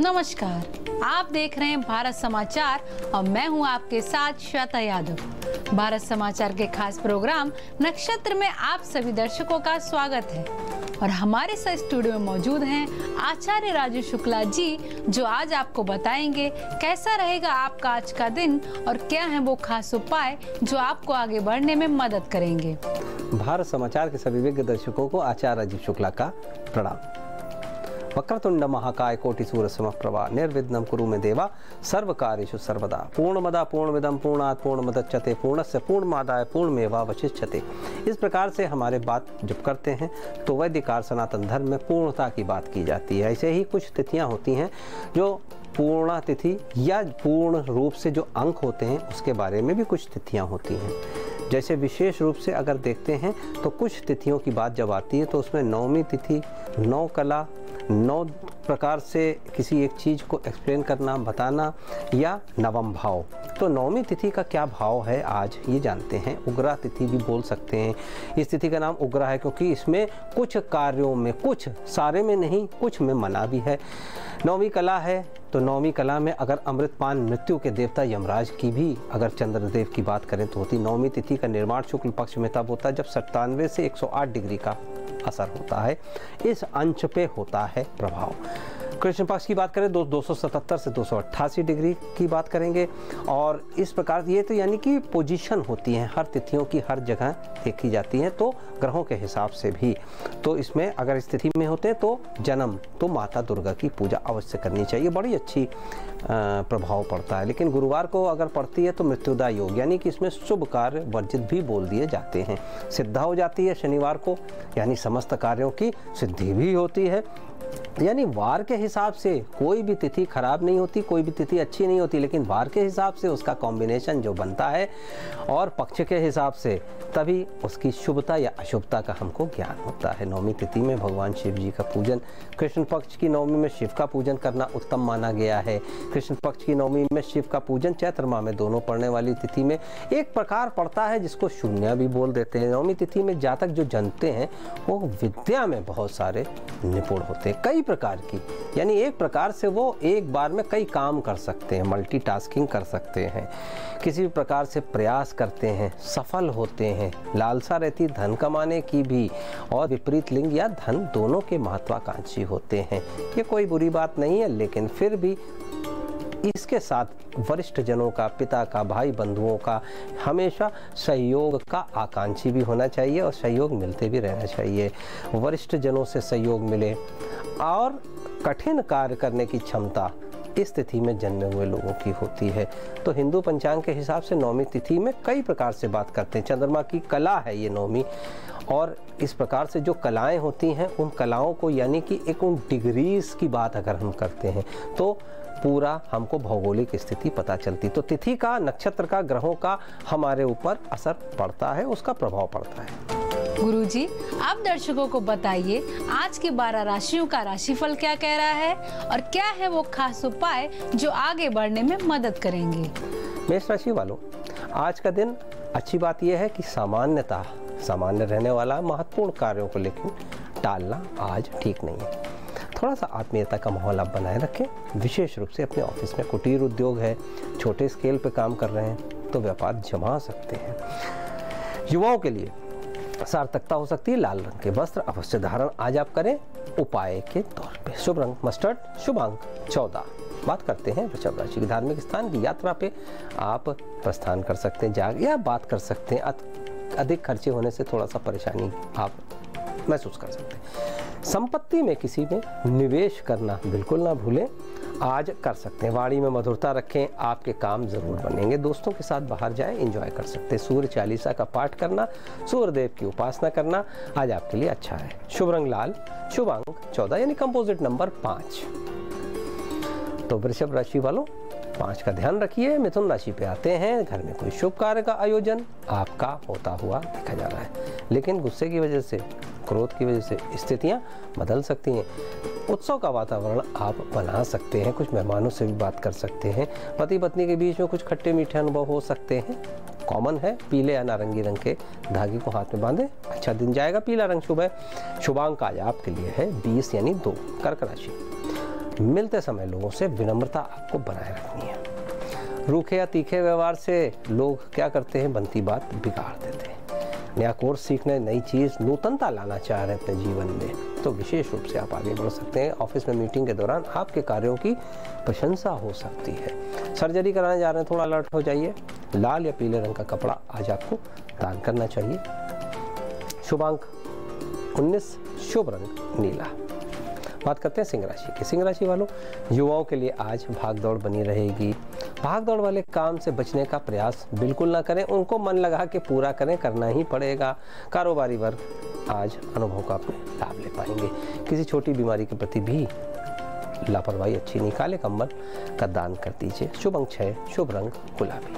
नमस्कार, आप देख रहे हैं भारत समाचार और मैं हूं आपके साथ श्वेता यादव। भारत समाचार के खास प्रोग्राम नक्षत्र में आप सभी दर्शकों का स्वागत है और हमारे साथ स्टूडियो में मौजूद हैं आचार्य राजू शुक्ला जी, जो आज आपको बताएंगे कैसा रहेगा आपका आज का दिन और क्या है वो खास उपाय जो आपको आगे बढ़ने में मदद करेंगे। भारत समाचार के सभी विज्ञ दर्शकों को आचार्य राजीव शुक्ला का प्रणाम। वक्रतुंड महाकाय कोटि सूर्य समप्रभा निर्विघ्नं कुरु मे देवा सर्व कार्येषु सर्वदा। पूर्णमदा पूर्णमिदं पूर्णात् पूर्णमुदच्यते पूर्णस्य पूर्णमादाय पूर्णमेवावशिष्यते। इस प्रकार से हमारे बात जब करते हैं तो वैदिक सनातन धर्म में पूर्णता की बात की जाती है। ऐसे ही कुछ तिथियां होती हैं जो पूर्णा तिथि या पूर्ण रूप से जो अंक होते हैं उसके बारे में भी कुछ तिथियां होती हैं। जैसे विशेष रूप से अगर देखते हैं तो कुछ तिथियों की बात जब आती है तो उसमें नवमी तिथि, नौ कला, 9 प्रकार से किसी एक चीज़ को एक्सप्लेन करना, बताना या नवम भाव। तो नवमी तिथि का क्या भाव है आज ये जानते हैं। उग्रा तिथि भी बोल सकते हैं। इस तिथि का नाम उग्रा है क्योंकि इसमें कुछ कार्यों में, कुछ सारे में नहीं, कुछ में मना भी है। नौवीं कला है तो नौवीं कला में अगर अमृतपान मृत्यु के देवता यमराज की भी अगर चंद्रदेव की बात करें तो होती। नौवीं तिथि का निर्माण शुक्ल पक्ष में तब होता है जब 97 से 108 डिग्री का असर होता है। इस अंश पे होता है प्रभाव। कृष्ण पक्ष की बात करें 277 से 288 डिग्री की बात करेंगे और इस प्रकार ये तो यानी कि पोजीशन होती है हर तिथियों की, हर जगह देखी जाती हैं तो ग्रहों के हिसाब से भी। तो इसमें अगर इस तिथि में होते हैं तो जन्म तो माता दुर्गा की पूजा अवश्य करनी चाहिए, बड़ी अच्छी प्रभाव पड़ता है। लेकिन गुरुवार को अगर पड़ती है तो मृत्युदा योग यानी कि इसमें शुभ कार्य वर्जित भी बोल दिए जाते हैं। सिद्धा हो जाती है शनिवार को यानी समस्त कार्यों की सिद्धि भी होती है। यानी वार के हिसाब से कोई भी तिथि खराब नहीं होती, कोई भी तिथि अच्छी नहीं होती, लेकिन वार के हिसाब से उसका कॉम्बिनेशन जो बनता है और पक्ष के हिसाब से तभी उसकी शुभता या अशुभता का हमको ज्ञान होता है। नौमी तिथि में भगवान शिव जी का पूजन, कृष्ण पक्ष की नौमी में शिव का पूजन करना उत्तम माना गया है। कृष्ण पक्ष की नौमी में शिव का पूजन चैत्र माह में दोनों पड़ने वाली तिथि में एक प्रकार पड़ता है जिसको शून्य भी बोल देते हैं। नौमी तिथि में जातक जो जनते हैं वो विद्या में बहुत सारे निपुण होते हैं, कई प्रकार की, यानी एक प्रकार से वो एक बार में कई काम कर सकते हैं, मल्टीटास्किंग कर सकते हैं, किसी भी प्रकार से प्रयास करते हैं, सफल होते हैं। लालसा रहती धन कमाने की भी और विपरीत लिंग या धन दोनों के महत्वाकांक्षी होते हैं। ये कोई बुरी बात नहीं है, लेकिन फिर भी इसके साथ वरिष्ठ जनों का, पिता का, भाई बंधुओं का हमेशा सहयोग का आकांक्षी भी होना चाहिए और सहयोग मिलते भी रहना चाहिए। वरिष्ठ जनों से सहयोग मिले और कठिन कार्य करने की क्षमता इस तिथि में जन्मे हुए लोगों की होती है। तो हिंदू पंचांग के हिसाब से नौमी तिथि में कई प्रकार से बात करते हैं। चंद्रमा की कला है ये नौमी और इस प्रकार से जो कलाएं होती हैं उन कलाओं को यानी कि एक उन डिग्रीज की बात अगर हम करते हैं तो पूरा हमको भौगोलिक स्थिति पता चलती। तो तिथि का, नक्षत्र का, ग्रहों का हमारे ऊपर असर पड़ता है, उसका प्रभाव पड़ता है। गुरुजी, आप दर्शकों को बताइए आज के 12 राशियों का राशिफल क्या कह रहा है और क्या है वो खास उपाय जो आगे बढ़ने में मदद करेंगे। मेष राशि वालों, आज का दिन अच्छी बात यह है कि सामान्य रहने वाला, महत्वपूर्ण कार्यों को लेकिन टालना आज ठीक नहीं है। थोड़ा सा आत्मीयता का माहौल आप बनाए रखें। विशेष रूप से अपने ऑफिस में कुटीर उद्योग है, छोटे स्केल पे काम कर रहे हैं तो व्यापार जमा सकते हैं। युवाओं के लिए सार्थकता हो सकती है। लाल रंग के वस्त्र अवश्य धारण आज आप करें उपाय के तौर पे। शुभ रंग मस्टर्ड, शुभ अंक 14। बात करते हैं वृषभ राशि की। धार्मिक स्थान की यात्रा पे आप प्रस्थान कर सकते हैं, या बात कर सकते हैं। अधिक खर्चे होने से थोड़ा सा परेशानी आप महसूस कर सकते हैं। संपत्ति में किसी में निवेश करना बिल्कुल ना भूलें, आज कर सकते हैं। वाणी में मधुरता रखें, आपके काम जरूर बनेंगे। दोस्तों के साथ बाहर जाएं, एंजॉय कर सकते हैं। सूर्य चालीसा का पाठ करना, सूर्यदेव की उपासना करना आज आपके लिए अच्छा है। शुभ रंग लाल, शुभ अंक 14 यानी कंपोजिट नंबर 5। तो वृषभ राशि वालों 5 का ध्यान रखिए। मिथुन राशि पे आते हैं। घर में कोई शुभ कार्य का आयोजन आपका होता हुआ देखा जा रहा है, लेकिन गुस्से की वजह से, क्रोध की वजह से स्थितियां बदल सकती हैं। उत्सव का वातावरण आप बना सकते हैं। कुछ मेहमानों से भी बात कर सकते हैं। पति पत्नी के बीच में कुछ खट्टे मीठे अनुभव हो सकते हैं। कॉमन है, पीले या नारंगी रंग के धागे को हाथ में बांधे, अच्छा दिन जाएगा। पीला रंग शुभ है। शुभांक आज आपके लिए है 20 यानी 2। कर्क राशि, मिलते समय लोगों से विनम्रता आपको बनाए रखनी है। रूखे या तीखे व्यवहार से लोग क्या करते हैं, बनती बात बिगाड़ देते हैं। नया कोर्स सीखने, नई चीज़, नूतनता लाना चाह रहे हैं अपने जीवन में, तो विशेष रूप से आप आगे बढ़ सकते हैं। ऑफिस में मीटिंग के दौरान आपके कार्यों की प्रशंसा हो सकती है। सर्जरी कराने जा रहे हैं, थोड़ा अलर्ट हो जाइए। लाल या पीले रंग का कपड़ा आज आपको दान करना चाहिए। शुभांक 19, शुभ रंग नीला। बात करते हैं सिंह राशि की। सिंह राशि वालों, युवाओं के लिए आज भाग दौड़ बनी रहेगी। भाग दौड़ वाले काम से बचने का प्रयास बिल्कुल ना करें, उनको मन लगा के पूरा करें, करना ही पड़ेगा। कारोबारी वर्ग आज अनुभव का अपने लाभ ले पाएंगे। किसी छोटी बीमारी के प्रति भी लापरवाही अच्छी नहीं। काले कंबल का दान कर दीजिए। शुभ अंक 6, शुभ रंग गुलाबी।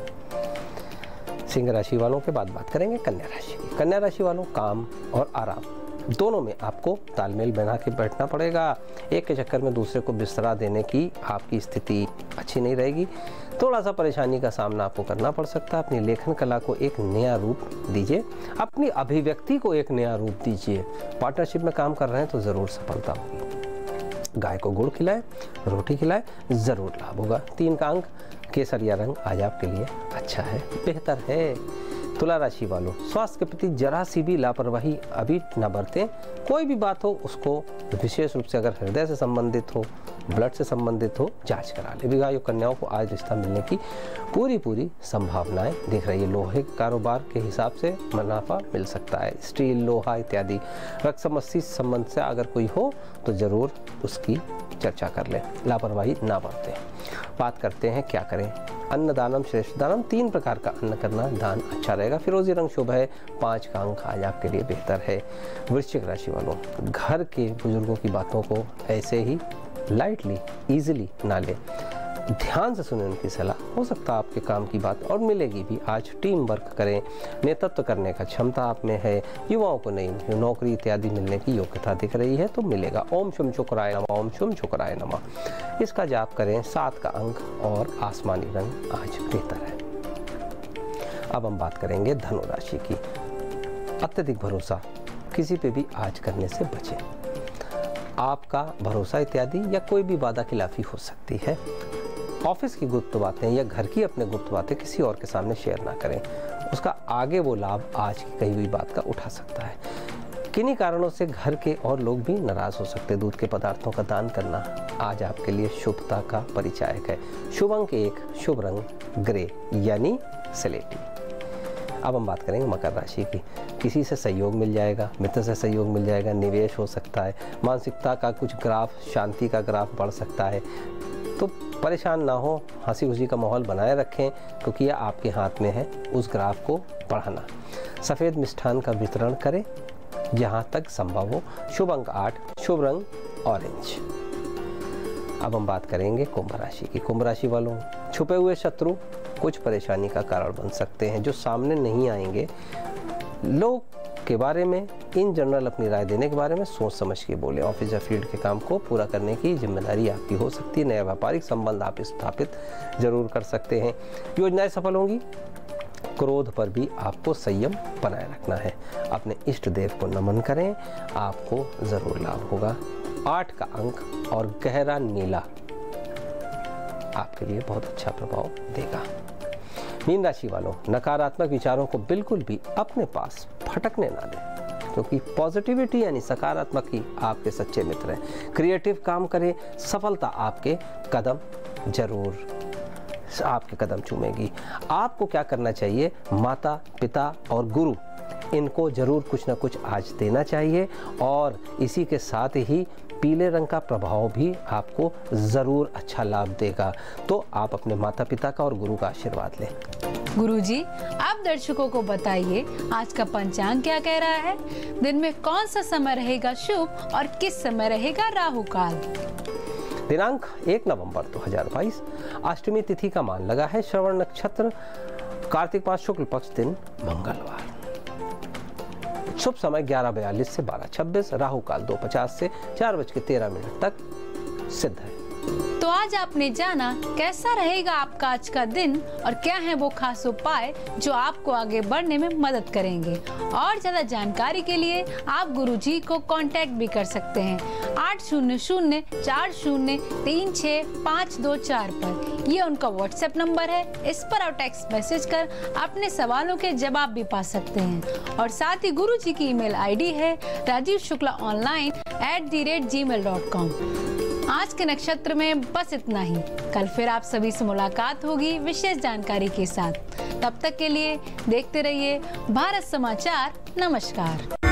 सिंह राशि वालों के बाद बात करेंगे कन्या राशि की। कन्या राशि वालों, काम और आराम दोनों में आपको तालमेल बना के बैठना पड़ेगा। एक के चक्कर में दूसरे को बिस्तरा देने की आपकी स्थिति अच्छी नहीं रहेगी। थोड़ा सा परेशानी का सामना आपको करना पड़ सकता है। अपनी लेखन कला को एक नया रूप दीजिए, अपनी अभिव्यक्ति को एक नया रूप दीजिए। पार्टनरशिप में काम कर रहे हैं तो ज़रूर सफलता होगी। गाय को गुड़ खिलाएं, रोटी खिलाएं, ज़रूर लाभ होगा। 3 का अंक केसरिया रंग आज आपके लिए अच्छा है, बेहतर है। तुला राशि वालों, स्वास्थ्य के प्रति जरा सी भी लापरवाही अभी न बरतें। कोई भी बात हो उसको विशेष रूप से अगर हृदय से संबंधित हो, ब्लड से संबंधित हो, जांच करा ले। विवाहित कन्याओं को आज रिश्ता मिलने की पूरी संभावनाएं दिख रही है। लोहे के कारोबार के हिसाब से मुनाफा मिल सकता है। स्टील, लोहा इत्यादि रक्त संबंध से अगर कोई हो तो ज़रूर उसकी चर्चा कर लें, लापरवाही ना बरतें। बात करते हैं क्या करें। अन्नदानम श्रेष्ठ दानम, 3 प्रकार का अन्न करना दान अच्छा रहेगा। फिरोजी रंग शुभ है। 5 का अंक आज आपके लिए बेहतर है। वृश्चिक राशि वालों, घर के बुजुर्गों की बातों को ऐसे ही लाइटली, इजीली ना लें। ध्यान से सुने उनकी सलाह, हो सकता है आपके काम की बात और मिलेगी भी। आज टीम वर्क करें, नेतृत्व करने का क्षमता आप में है। युवाओं को नई नौकरी इत्यादि मिलने की योग्यता दिख रही है तो मिलेगा। ओम शुम शुक्राय नमः, ओम शुम शुक्राय नमः, इसका जाप करें। 7 का अंक और आसमानी रंग आज बेहतर है। अब हम बात करेंगे धनु राशि की। अत्यधिक भरोसा किसी पे भी आज करने से बचें। आपका भरोसा इत्यादि या कोई भी वादा खिलाफी हो सकती है। ऑफिस की गुप्त बातें या घर की अपने गुप्त बातें किसी और के सामने शेयर ना करें, उसका आगे वो लाभ आज की कही हुई बात का उठा सकता है। किन्हीं कारणों से घर के और लोग भी नाराज हो सकते हैं। दूध के पदार्थों का दान करना आज आपके लिए शुभता का परिचायक है। शुभ अंक 1, शुभ रंग ग्रे यानी स्लेटी। अब हम बात करेंगे मकर राशि की। किसी से सहयोग मिल जाएगा, मित्र से सहयोग मिल जाएगा, निवेश हो सकता है। मानसिकता का कुछ ग्राफ, शांति का ग्राफ बढ़ सकता है, तो परेशान ना हो, हंसी खुशी का माहौल बनाए रखें क्योंकि यह आपके हाथ में है उस ग्राफ को बढ़ाना। सफ़ेद मिष्ठान का वितरण करें जहाँ तक संभव हो। शुभ अंक 8, शुभ रंग ऑरेंज। अब हम बात करेंगे कुंभ राशि की। कुंभ राशि वालों, छुपे हुए शत्रु कुछ परेशानी का कारण बन सकते हैं जो सामने नहीं आएंगे। लोग के बारे में इन जनरल अपनी राय देने के बारे में सोच समझ के बोले। ऑफिस या फील्ड के काम को पूरा करने की जिम्मेदारी आपकी हो सकती है। नया व्यापारिक संबंध आप स्थापित जरूर कर सकते हैं। योजनाएं सफल होंगी। क्रोध पर भी आपको संयम बनाए रखना है। अपने इष्ट देव को नमन करें, आपको जरूर लाभ होगा। 8 का अंक और गहरा नीला आपके लिए बहुत अच्छा प्रभाव देगा। मीन राशि वालों, नकारात्मक विचारों को बिल्कुल भी अपने पास फटकने ना दें क्योंकि पॉजिटिविटी यानी सकारात्मक ही आपके सच्चे मित्र हैं। क्रिएटिव काम करें, सफलता आपके कदम चूमेगी। आपको क्या करना चाहिए, माता पिता और गुरु इनको जरूर कुछ ना कुछ आज देना चाहिए और इसी के साथ ही पीले रंग का प्रभाव भी आपको ज़रूर अच्छा लाभ देगा। तो आप अपने माता पिता का और गुरु का आशीर्वाद लें। गुरुजी, आप दर्शकों को बताइए आज का पंचांग क्या कह रहा है। दिन में कौन सा समय रहेगा शुभ और किस समय रहेगा राहु काल। दिनांक 1 नवंबर 2022, अष्टमी तिथि का मान लगा है। श्रवण नक्षत्र, कार्तिक मास शुक्ल पक्ष, दिन मंगलवार। शुभ समय 11:42 से 12:26, राहु काल 2:50 से 4:13 तक सिद्ध है। तो आज आपने जाना कैसा रहेगा आपका आज का दिन और क्या है वो खास उपाय जो आपको आगे बढ़ने में मदद करेंगे। और ज्यादा जानकारी के लिए आप गुरुजी को कांटेक्ट भी कर सकते हैं 800403652 पर। ये उनका व्हाट्सएप नंबर है, इस पर आप टेक्स्ट मैसेज कर अपने सवालों के जवाब भी पा सकते हैं। और साथ ही गुरुजी की ईमेल आईडी है rajivshuklaonline@gmail.com। आज के नक्षत्र में बस इतना ही। कल फिर आप सभी से मुलाकात होगी विशेष जानकारी के साथ। तब तक के लिए देखते रहिए भारत समाचार। नमस्कार।